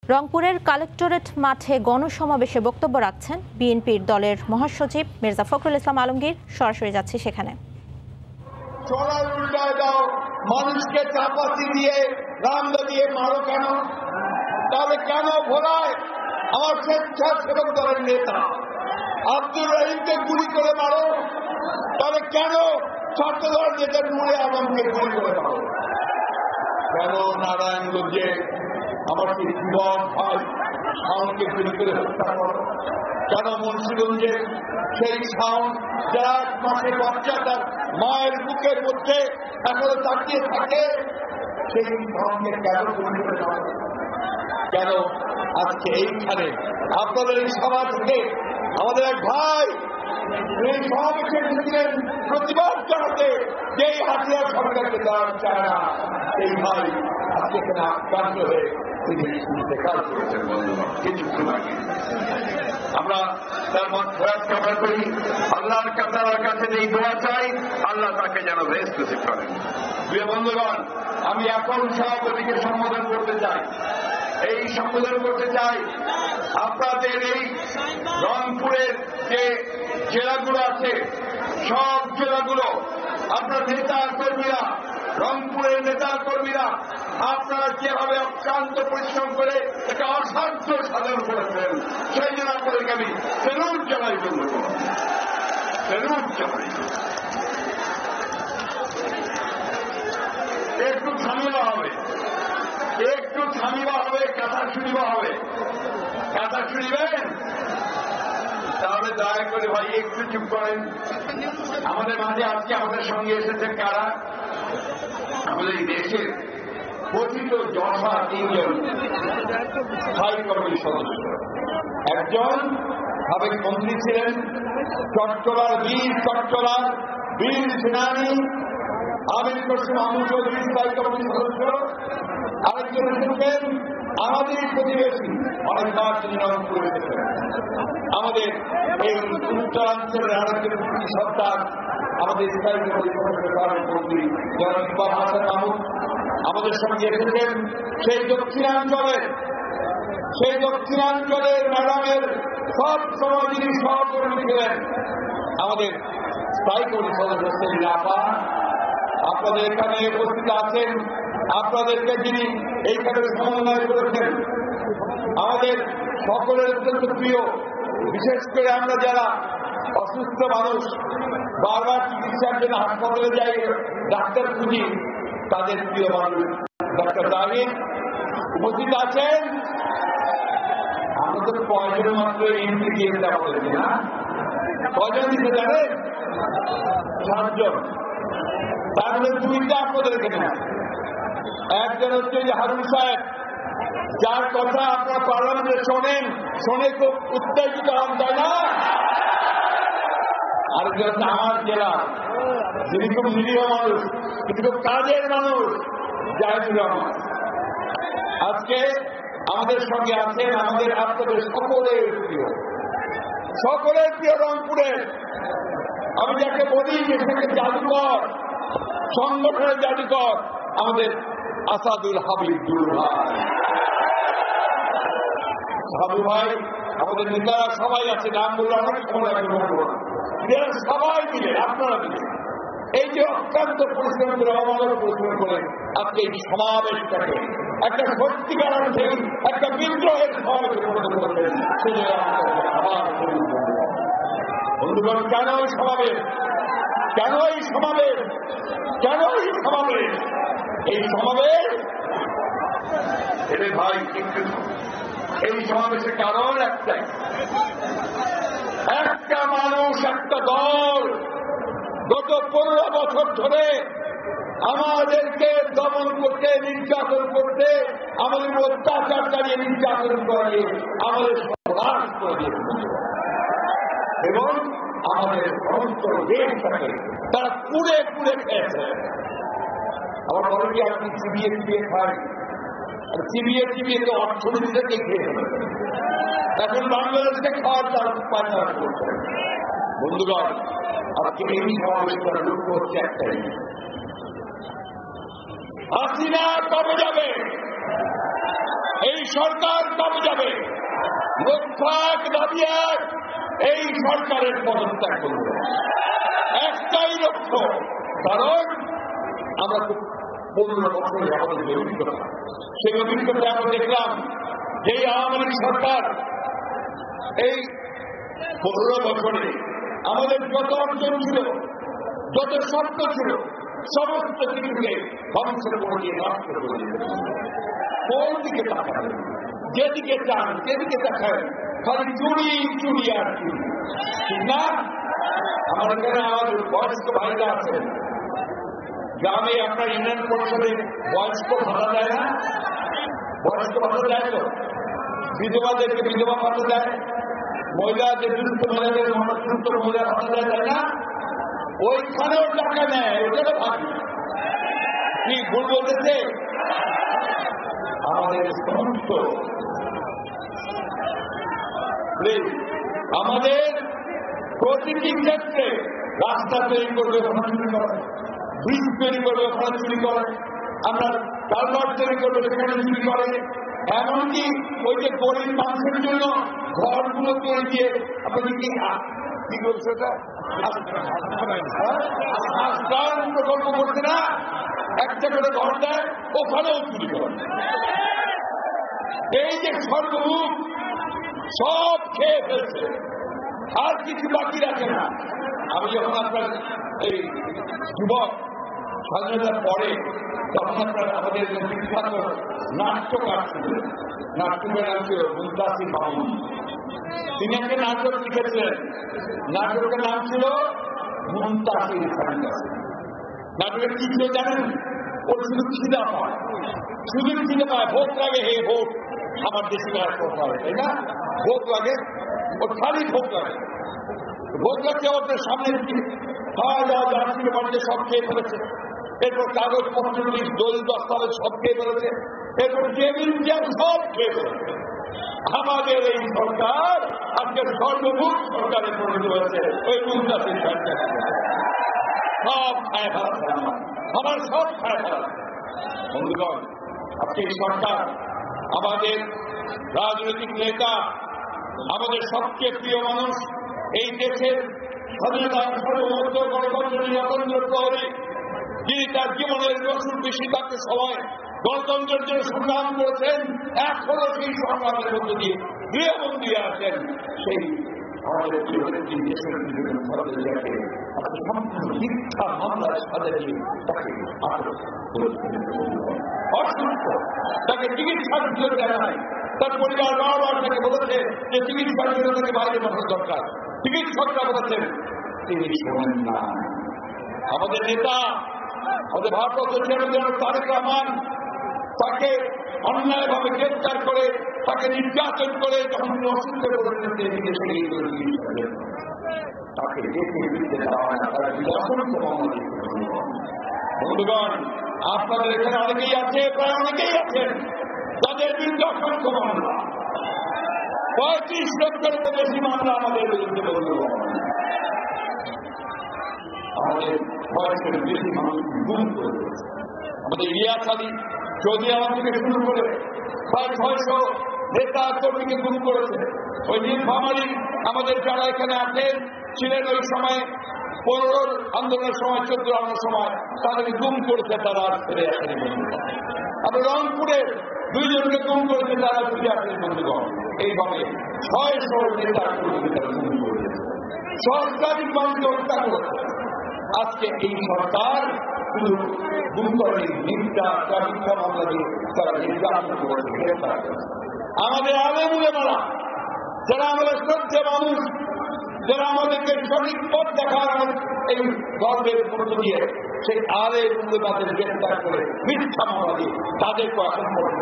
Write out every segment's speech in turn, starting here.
রংপুরের কালেক্টরেট মাঠে গণসমাবেশে বক্তব্য রাখছেন বিএনপির দলের মহাসচিব মির্জা ফখরুল ইসলাম আলমগীর। সরাসরি যাচ্ছি সেখানে। মানুষকে চাপাতি দিয়ে রামদা দিয়ে মারো কেন? তাহলে কেন ভোলায় আমার স্বেচ্ছাসেবক দলের নেতা আব্দুর রহিমকে গুলি করে মারো? তাহলে কেন ছাত্রদল নেতা নুরে আলমকে গুলি করে মারো? কেন নারায়ণগঞ্জে আমার যুবক ভাই শাওনকে গুলি করে হত্যা করো? কেন মুন্সিগঞ্জে সেই শাওন যারা 1 মাসের বাচ্চা তার মায়ের বুকের মধ্যে এখনো তাকিয়ে থাকে সেই শাওনকে কেন গুলি করে মারো? কেন আজকে এইখানে আপনাদের এই সভা থেকে আমাদের এক ভাই এই সমাবেশে এসেছিলেন প্রতিবাদ জানাতে, যে এই হাতিয়ার সরকারকে দেওয়া চায় না, এই ভাই আজকে এখানে আক্রান্ত হয়ে দেখার করেছেন। আমরা তার মত কামনা করি, আল্লাহর কাছে এই দোয়া চাই, আল্লাহ তাকে যেন বেশ নসিব করেন। প্রিয় বন্ধুগণ, আমি এখন সভাপতিকে সম্বোধন করতে চাই। এই সম্বোধন করতে চাই আপনাদের এই রংপুরের যে জেলাগুলো আছে, সব জেলাগুলো আপনার নেতা কর্মীরা, রংপুরের নেতা কর্মীরা আপনারা যেভাবে অক্লান্ত পরিশ্রম করে একটা অসাধ্য সাধন করেছেন, সেই জন্য আপনাদেরকে আমি ফেরত জানাই। বন্ধুগণ, ফেরত জানাই। একটু ঝামেলা হবে, একটু থামিবা হবে, কথা শুনিবা হবে। কথা শুনিবেন? তাহলে দয়া করে ভাই একটু চুপ করেন। আমাদের মাঝে আজকে আমাদের সঙ্গে এসেছে কারা? আমাদের এই দেশের কথিত জনসভা 3 জন স্থায়ী কমিটির সদস্য। একজন সাবেক মন্ত্রী ছিলেন চট্টলার বীর সেনানী আমির হোসেন আমু চৌধুরী, স্থায়ী কমিটির সদস্য। আরেকজন এসেছেন আমাদের প্রতিবেশী, অনেকবার তিনি রংপুর এসেছেন, আমাদের এই উত্তরাঞ্চলের আরেকজন সরকার, আমাদের স্থায়ী কমিটির মন্ত্রী জনাব ইকবাল হাসান মাহমুদ আমাদের সঙ্গে এসেছেন। সেই দক্ষিণাঞ্চলের ম্যাডামের সব সময় যিনি সহকর্মী ছিলেন, আমাদের স্থায়ী কমিটির সদস্য আপা আপনাদের এখানে উপস্থিত আছেন। আপনাদেরকে যিনি এইখানে সমন্বয় করেছেন, আমাদের সকলের অত্যন্ত প্রিয়, বিশেষ করে আমরা যারা অসুস্থ মানুষ, বারবার চিকিৎসার জন্য হাসপাতালে যাই, ডাক্তার খুঁজি, তাদের প্রিয় মানুষ ডাক্তার জাহিদ উপস্থিত আছেন। আমরা তো 5 জন মাত্র এমপি দিয়েছে আমাদেরকে, না? কজন দিতে জানেন? 7 জন। তার মধ্যে 2টা আপনাদের এখানে। একজন হচ্ছে যে হারুন সাহেব, যার কথা আপনার পার্লামেন্টে শোনে খুব উত্তেজিত হন, তাই না? আরেকজন হচ্ছে আমার জেলা, যিনি খুব নিরীহ মানুষ কিন্তু খুব কাজের মানুষ, জাহিদুর রহমান। আজকে আমাদের সঙ্গে আছেন আমাদের আপনাদের সকলের প্রিয় রংপুরের, আমি যাকে বলি সেটাকে জাদুকর, সংগঠনের জাদুকর, আমাদের আসাদুল হাবিব হাবু ভাই। আমাদের নেতারা সবাই আছে, নাম বললে অনেক সময় সবাই মিলে, আপনারা মিলে এই যে অত্যন্ত পরিশ্রম করে, অমানব পরিশ্রম করে আজকে এই সমাবেশটাকে একটা সত্যিকার অর্থে একটা বিদ্রোহের সমাবেশে পরিণত করলেন। বন্ধুগণ, কেন এই সমাবেশ? এদের ভাই এই সমাবেশের কারণ একটাই, একটা মানুষ, একটা দল গত 15 বছর ধরে আমাদেরকে দমন করতে, নির্যাতন করতে, আমাদের অত্যাচার চালিয়ে, নির্যাতন করে, আমাদের সর্বনাশ করে দিয়েছে এবং আমাদের সমস্ত দেশটাকে তারা পুড়ে খেয়েছে। আমার বলো কি, আপনি চিবিয়ে খান, চিবিয়ে তো অর্থনীতি থেকে খেয়ে এখন বাংলাদেশকে খাওয়ার তার পায়না করছে। বন্ধুগণ, আজকে এই সমাবেশ করার লক্ষ্য হচ্ছে একটাই, হাসিনা কবে যাবে? এই সরকার কবে যাবে? লক্ষ্য এক, দাবি এক, এই সরকারের পদত্যাগ করবে। একটাই লক্ষ্য, কারণ আমরা 15 বছরে আমাদের যে অভিজ্ঞতা, সেই অভিজ্ঞতায় আমরা দেখলাম যে আওয়ামী লীগ সরকার এই 15 বছরে আমাদের যত অর্জন ছিল, যত স্বপ্ন ছিল, সমস্ত কিছুকে ধ্বংস করে দিয়ে নষ্ট করে দিয়েছে। কোন দিকে তাকান, যেদিকে চান যেদিকে তাকান, খালি চুরি চুরি আর চুরি, ঠিক না? আমার এখানে আমার বয়স্ক ভাইরা আছেন, গ্রামে আপনার ইউনিয়ন পরিষদে বয়স্ক ভাতা দেয় না? বয়স্ক ভাতা দেয় তো? বিধবাদেরকে বিধবা ভাতা দেয়, মহিলাদের দুস্থ মহিলাদের দুস্থ মহিলা ভাতা দেয়, তাই না? ওইখানেও টাকা নেয়, ওটারও ভাগ। কি ভুল বলতেছে? আমাদের সমস্ত আমাদের প্রতিটি ক্ষেত্রে রাস্তা তৈরি করবে ওখানে চুরি করে, ব্রিজ তৈরি করবে ওখানে চুরি করে, আমরা কালভার্ট তৈরি করবে সেখানে চুরি করে, এমনকি ওই যে গরিব মানুষের জন্য ঘরগুলো তৈরি দিয়ে আপনাদের কি বলছে ওটা প্রকল্প করছে না, একটা করে ঘর দেয়, ওখানেও চুরি করে। এই যে সর্বমুখ সব খেয়ে ফেলছে, আর কিছু বাকি রাখে না। আমি যখন আপনার এই যুবক স্বাধীনতার পরে, তখন আপনার আমাদের বিখ্যাত নাট্যকার ছিলেন, নাট্যকার নাম ছিল মুন্তাসি মামুন। তিনি একটা নাটক লিখেছিলেন, নাটকের নাম ছিল মুন্তাসির খানদাস। নাটকের কি ছিল জানেন? ওর শুধু খিদা পায়, শুধু খিদে পায়, ভোট লাগে, হে ভোট আমার দেশে ভোট লাগে, তাই না? ভোট লাগে, ওর খালি ভোট লাগে, ভোট লাগছে আপনার সামনে খাওয়া দাওয়া যা ছিল বাড়িতে সব খেয়ে ফেলেছে, এরপর কাগজপত্রগুলি দলিল দস্তাবেজ সব খেয়ে ফেলেছে, এরপর টেবিল চেয়ার সব খেয়ে ফেলেছে। আমাদের এই সরকার আজকে সর্বমুখ সরকারে পরিণত হয়েছে, ওই মুন্তাসির সরকার সব খায় ফেলাচ্ছে, আমার সব খায় ফেলাচ্ছে। বন্ধুগণ, আজকে এই সরকার আমাদের রাজনৈতিক নেতা, আমাদের সবচেয়ে প্রিয় মানুষ, এই দেশের স্বাধীনতা সার্বভৌমত্ব গণতন্ত্র নিরাপত্তার প্রহরী, যিনি তার জীবনের বছর বেশি তাকে সময় গণতন্ত্রের জন্য সংগ্রাম করেছেন, এখনো সেই সংগ্রামের মধ্য দিয়ে গৃহবন্দী আছেন, সেই আমাদের দেশের মিথ্যা মামলায় সাজাতে তাকে অসুস্থ, তাকে চিকিৎসার সুযোগ দেওয়া হয়। তার পরিবার বারবার তাকে বলেছে যে চিকিৎসার জন্য তাকে বাইরে পাঠানোর দরকার, চিকিৎসকরা বলেছেন, তিনি শোনেন না। আমাদের নেতা, আমাদের ভারপ্রাপ্ত চেয়ারম্যান তারেক রহমান তাকে অন্যায়ভাবে গ্রেফতার করে, তাকে নির্যাতন করে, যখন তিনি অসুস্থ করেছেন তাকে দেখে দিতে দেওয়া হয় না, তারা অসংখ্য মামলা দিচ্ছে। বন্ধুগণ, আপনাদের এখানে অনেকেই আছে, প্রায় অনেকেই আছেন তাদের বিরুদ্ধে অসংখ্য মামলা, 35 লক্ষের বেশি মামলা আমাদের বিরুদ্ধে। বন্ধুগণ, আমাদের বয়সের বেশি মানুষ গুম করে দিয়েছে। আমাদের ইলিয়াস আলী চৌধুরী আমার থেকে শুরু করে প্রায় 600 নেতা কর্মীকে গুম করেছে। ওই নীলফামারী আমাদের যারা এখানে আছেন ছিলেন ওই সময় 15 আন্দোলনের সময়, 14 আন্দোলনের সময় তাদেরকে গুম করেছে, তারা আর ফিরে আসেনি। আবার রংপুরের 2 জনকে গুম করেছে, তারা ফিরে আসেনি। বন্ধুগণ, এইভাবে 600 নেতা কর্মীকে তারা গুম করেছে, সরকারি মানুষকে হত্যা করেছে। আজকে এই সরকার শুধু গুম করেনি, মিথ্যা মামলা দিয়ে তারা নির্যাতন করেছে, গ্রেফতার করেছে। আমাদের আলেম উলেমারা, যারা আমাদের শ্রদ্ধা মানুষ, যারা আমাদেরকে সঠিক পথ দেখার এই গর্বের মধ্য দিয়ে সেই আলেম উলেমাদের গ্রেফতার করে মিথ্যা মামলা দিয়ে তাদেরকে এখন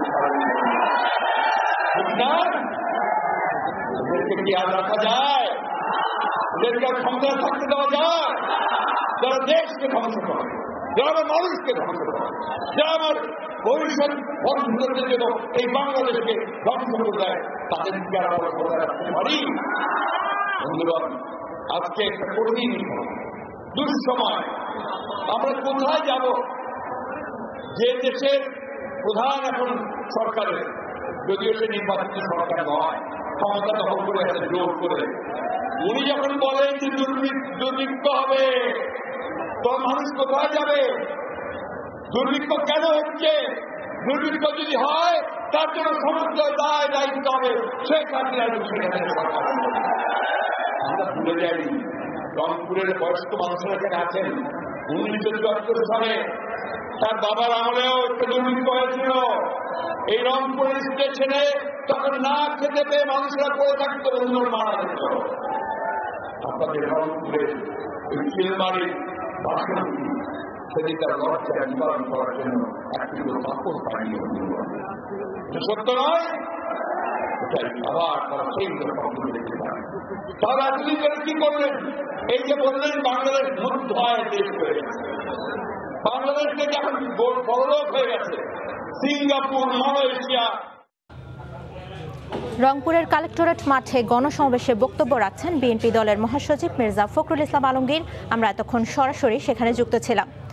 ওদেরকে কি আর রাখা যায়? ওদেরকে আর ক্ষমতা থাকতে দেওয়া যায়? যারা দেশকে ধ্বংস করে, যারা আমার মানুষকে ধ্বংস করে, যারা আমার ভবিষ্যৎ ভবিষ্যতের জন্য এই বাংলাদেশকে ধ্বংস করে দেয়, তাদেরকে আর আমরা কথা রাখতে পারি? বন্ধুগণ, আজকে একটা কঠিন দুঃসময়, আমরা কোথায় যাব? যে দেশের প্রধান এখন সরকারের যদিও সে নির্বাচিত সরকার নয়, ক্ষমতা দখল করে আছে জোর করে। উনি যখন বলেন যে দুর্ভিক্ষ হবে, তো মানুষ কোথায় যাবে? দুর্ভিক্ষ কেন হচ্ছে? দুর্ভিক্ষ যদি হয় তার জন্য সমস্ত দায় দায়িত্ব হবে শেখ হাসিনার সরকার। আমরা ভুলে যাই, রংপুরের বয়স্ক মানুষেরা এখানে আছেন। 1974 সালে তার বাবার আমলেও একটা দুর্ভিক্ষ হয়েছিল। এই রংপুরের স্টেশনে তখন না খেতে পেয়ে মানুষরা পড়ে থাকতো, অন্য মারা যেত। আপনাদের রংপুরের চিলমারির বাসন্তী সেদিকটার লড়াইটা নিবারণ করার জন্য একটি কাপড় পায়নি। সত্য নয়, আবার তারা সেই দেখতে পায়। তারা এতদিন ধরে কি করলেন? এই যে বললেন বাংলাদেশ মধ্য আয়ের দেশ হয়ে গেছে, বাংলাদেশ থেকে এখন বড়লোক হয়ে গেছে, সিঙ্গাপুর, মালয়েশিয়া। রংপুরের কালেক্টরেট মাঠে গণসমাবেশে বক্তব্য রাখছেন বিএনপি দলের মহাসচিব মির্জা ফখরুল ইসলাম আলমগীর। আমরা এতক্ষণ সরাসরি সেখানে যুক্ত ছিলাম।